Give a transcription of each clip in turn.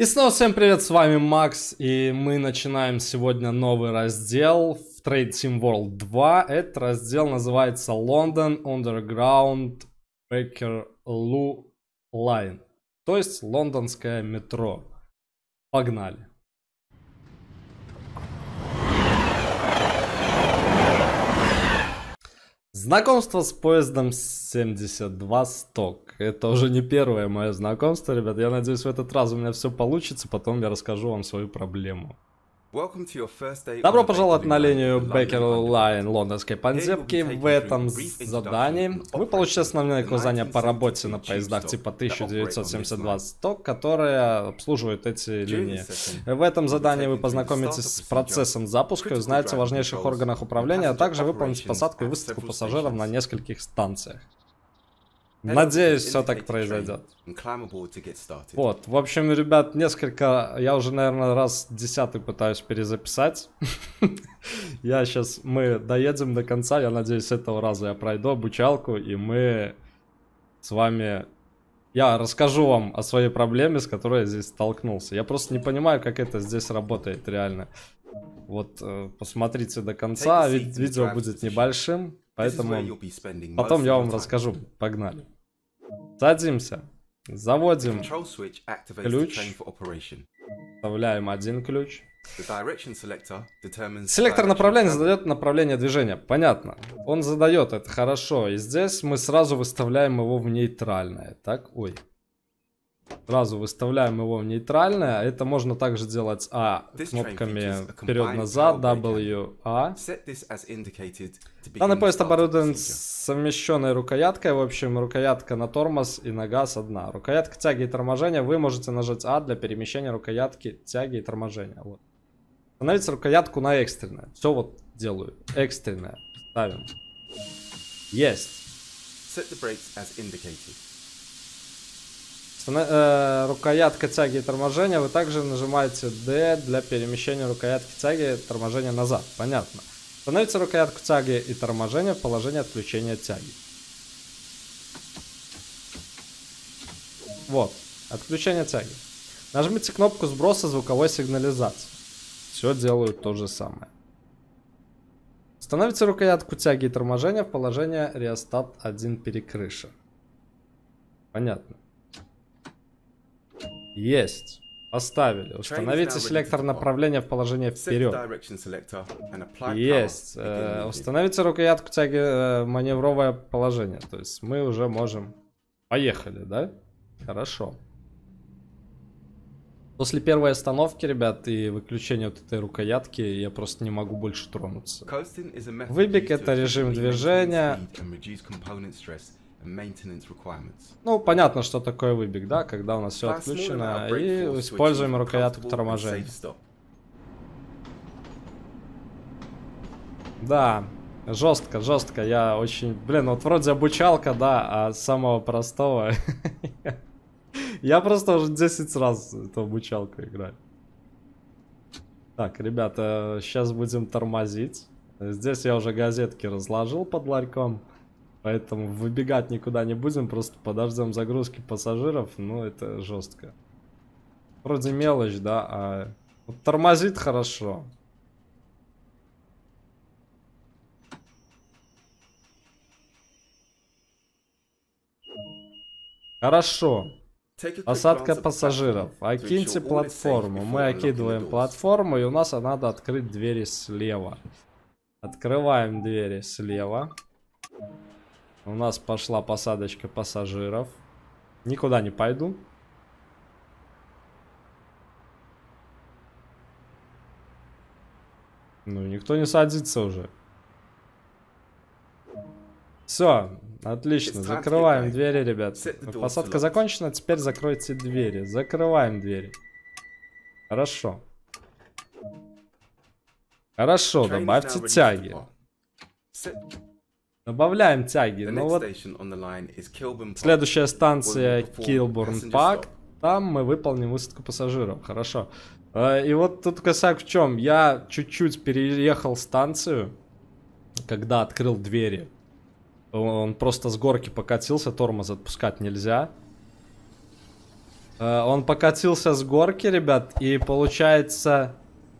И снова всем привет, с вами Макс, и мы начинаем сегодня новый раздел в Trade Sim World 2. Этот раздел называется London Underground Bakerloo Line, то есть лондонское метро. Погнали. Знакомство с поездом 72 Сток. Это уже не первое мое знакомство, ребят. Я надеюсь, в этот раз у меня все получится. Потом я расскажу вам свою проблему. Добро пожаловать на линию Bakerloo Line лондонской подземки. В этом задании вы получите основные указания по работе на поездах типа 1972 Сток, которые обслуживают эти линии. В этом задании вы познакомитесь с процессом запуска и узнаете о важнейших органах управления, а также выполните посадку и высадку пассажиров на нескольких станциях. Надеюсь, все так произойдет. Вот, в общем, ребят, я уже, наверное, раз 10-й пытаюсь перезаписать. Мы доедем до конца, я надеюсь, с этого раза я пройду обучалку, и мы с вами... Я расскажу вам о своей проблеме, с которой я здесь столкнулся. Я просто не понимаю, как это здесь работает реально. Вот, посмотрите до конца, видео будет небольшим. Поэтому потом я вам расскажу. Погнали. Садимся. Заводим ключ. Вставляем один ключ. Селектор направления задает направление движения. Понятно. Он задает, это хорошо. И здесь мы сразу выставляем его в нейтральное. Так, ой. Сразу выставляем его в нейтральное. Это можно также делать кнопками вперед-назад, W, A. Данный поезд оборудован совмещенной рукояткой. В общем, рукоятка на тормоз и на газ одна. Рукоятка тяги и торможения. Вы можете нажать А для перемещения рукоятки тяги и торможения. Вот. Установите рукоятку на экстренное. Все вот делаю. Экстренное. Ставим. Есть. Рукоятка тяги и торможения. Вы также нажимаете D для перемещения рукоятки тяги и торможения назад. Понятно. Установите рукоятку тяги и торможения в положение отключения тяги. Вот. Отключение тяги. Нажмите кнопку сброса звуковой сигнализации. Все делают то же самое. Установите рукоятку тяги и торможения в положение реостат 1 перекрыша. Понятно. Есть. Поставили. Установите селектор направления в положение вперед. Есть. Установите рукоятку тяги маневровое положение. То есть мы уже можем... Поехали, да? Хорошо. После первой остановки, ребят, и выключения вот этой рукоятки, я просто не могу больше тронуться. Выбег — это режим движения. Ну, понятно, что такое выбег, да, когда у нас все отключено, и используем рукоятку торможения. Да, жестко, жестко, я очень, блин, вот вроде обучалка, да, а самого простого. Я просто уже 10 раз эту обучалку играю. Так, ребята, сейчас будем тормозить. Здесь я уже газетки разложил под ларьком. Поэтому выбегать никуда не будем, просто подождем загрузки пассажиров. Ну, это жестко. Вроде мелочь, да, а вот тормозит хорошо. Хорошо. Посадка пассажиров. Окиньте платформу. Мы окидываем платформу, и у нас надо открыть двери слева. Открываем двери слева. У нас пошла посадочка пассажиров. Никуда не пойду. Ну, никто не садится уже. Все, отлично. Закрываем двери, ребят. Посадка закончена, теперь закройте двери. Закрываем двери. Хорошо. Хорошо, добавьте тяги. Добавляем тяги. Ну вот, следующая станция Kilburn Park. Там мы выполним высадку пассажиров. Хорошо. И вот тут косяк в чем? Я чуть-чуть переехал станцию, когда открыл двери. Он просто с горки покатился, тормоз отпускать нельзя. Он покатился с горки, ребят, и получается...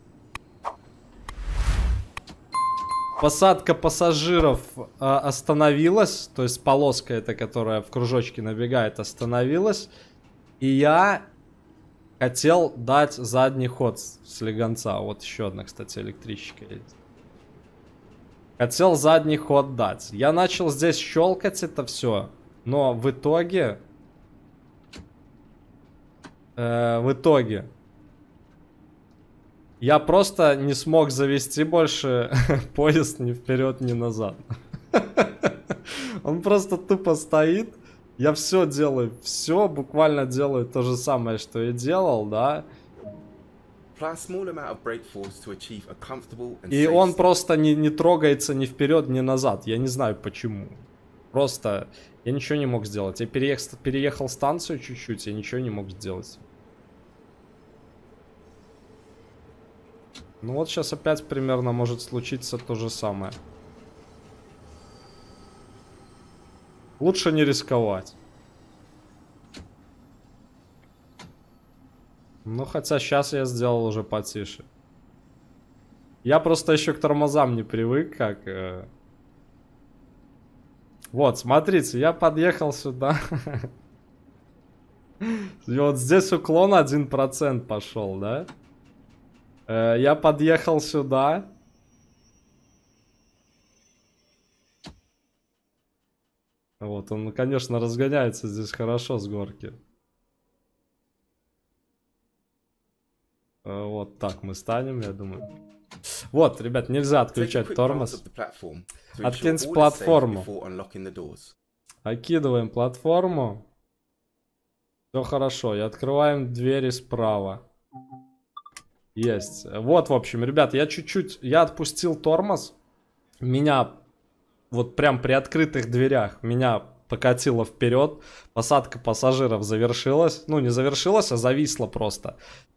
Посадка пассажиров остановилась, то есть полоска эта, которая в кружочке набегает, остановилась. И я хотел дать задний ход с легонца. Вот еще одна, кстати, электричка есть. Хотел задний ход дать. Я начал здесь щелкать это все, но в итоге... Я просто не смог завести больше поезд ни вперед, ни назад. Он просто тупо стоит. Я все делаю, все буквально делаю то же самое, что и делал, да. И он просто не трогается ни вперед, ни назад. Я не знаю почему. Просто я ничего не мог сделать. Я переехал станцию чуть-чуть, я ничего не мог сделать. Ну вот сейчас опять примерно может случиться то же самое. Лучше не рисковать. Ну хотя сейчас я сделал уже потише. Я просто еще к тормозам не привык, как... Вот, смотрите, я подъехал сюда. И вот здесь уклон 1% пошел, да? Я подъехал сюда. Вот, он, конечно, разгоняется здесь хорошо с горки. Вот так мы станем, я думаю. Вот, ребят, нельзя отключать тормоз. Откиньте платформу. Окидываем платформу. Все хорошо. И открываем двери справа. Есть. Вот, в общем, ребят, я отпустил тормоз. Меня вот прям при открытых дверях меня покатило вперед. Посадка пассажиров завершилась. Ну, не завершилась, а зависла просто.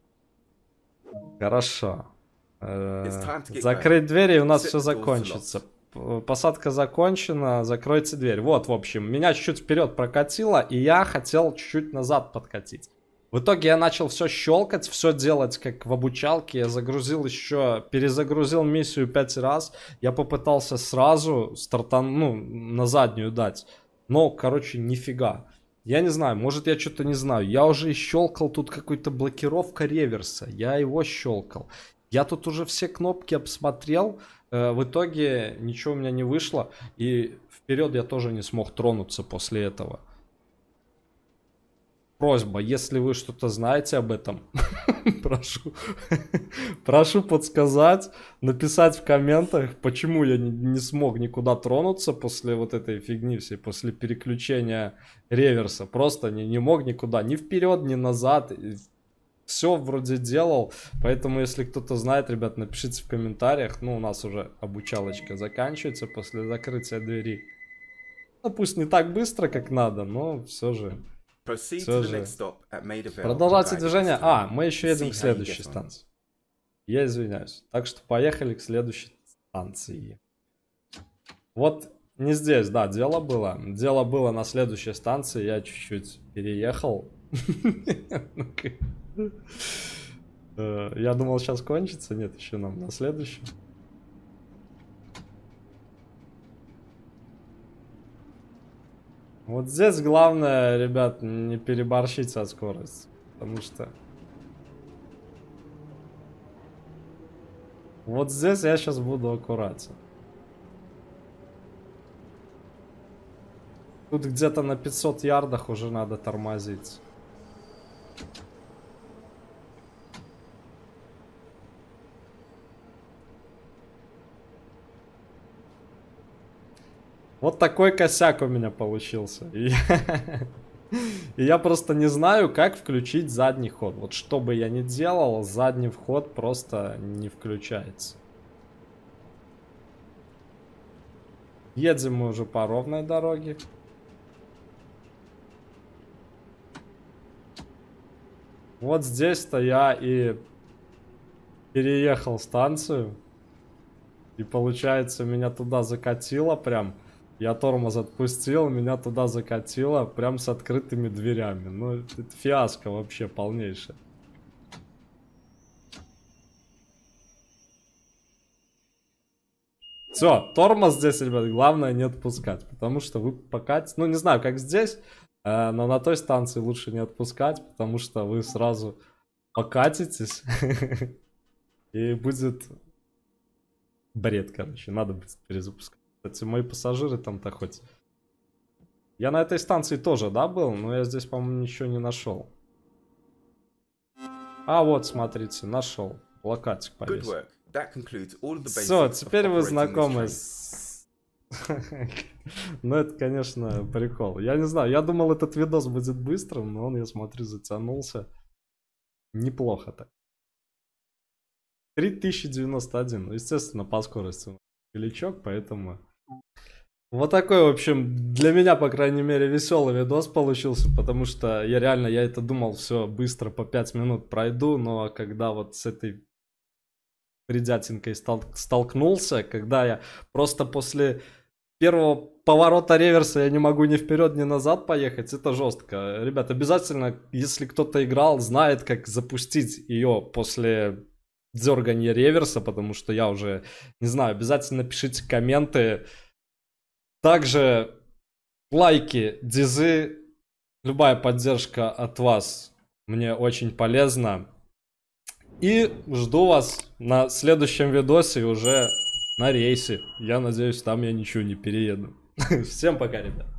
Хорошо. Закрыть двери, и у нас все закончится. Посадка закончена, закройте дверь. Вот, в общем, меня чуть-чуть вперед прокатило, и я хотел чуть-чуть назад подкатить. В итоге я начал все щелкать, все делать как в обучалке. Я перезагрузил миссию 5 раз. Я попытался сразу на заднюю дать. Но, короче, нифига. Я не знаю, может я что-то не знаю. Я уже щелкал, тут какая-то блокировка реверса. Я его щелкал. Я тут уже все кнопки обсмотрел. В итоге ничего у меня не вышло. И вперед я тоже не смог тронуться после этого. Просьба, если вы что-то знаете об этом, прошу подсказать, написать в комментах, почему я не смог никуда тронуться после вот этой фигни всей, после переключения реверса. Просто не мог никуда, ни вперед, ни назад. Все вроде делал, поэтому если кто-то знает, ребят, напишите в комментариях. Ну, у нас уже обучалочка заканчивается после закрытия двери. Ну, пусть не так быстро, как надо, но все же... Продолжайте движение. Мы еще едем к следующей станции. Я извиняюсь. Так что поехали к следующей станции. Вот не здесь, да, дело было. Дело было на следующей станции. Я чуть-чуть переехал. Я думал, сейчас кончится. Нет, еще нам на следующем. Вот здесь главное, ребят, не переборщить со скоростью, потому что... Вот здесь я сейчас буду аккуратен. Тут где-то на 500 ярдах уже надо тормозить. Вот такой косяк у меня получился. И я просто не знаю, как включить задний ход. Вот что бы я ни делал, задний вход просто не включается. Едем мы уже по ровной дороге. Вот здесь-то я и переехал станцию. И получается, меня туда закатило прям. Я тормоз отпустил, меня туда закатило, прям с открытыми дверями. Ну, это фиаско вообще полнейшее. Все, тормоз здесь, ребят, главное не отпускать, потому что вы покатите, ну не знаю, как здесь, но на той станции лучше не отпускать, потому что вы сразу покатитесь, и будет бред, короче, надо будет перезапускать. Кстати, мои пассажиры там-то хоть... Я на этой станции тоже, да, был, но я здесь, по-моему, ничего не нашел. А вот, смотрите, нашел, плакатик повесил. Все, теперь вы знакомы с... Ну, это, конечно, прикол. Я не знаю, я думал, этот видос будет быстрым, но он, я смотрю, затянулся. Неплохо так. 3091. Ну, естественно, по скорости величок, поэтому... Вот такой, в общем, для меня, по крайней мере, веселый видос получился, потому что я реально, я это думал, все быстро, по 5 минут пройду, но когда вот с этой бредятинкой столкнулся, когда я просто после первого поворота реверса я не могу ни вперед, ни назад поехать, это жестко. Ребят, обязательно, если кто-то играл, знает, как запустить ее после дергания реверса, потому что я уже не знаю, обязательно пишите комменты. Также лайки, дизы, любая поддержка от вас мне очень полезна. И жду вас на следующем видосе уже на рейсе. Я надеюсь, там я ничего не перееду. Всем пока, ребят.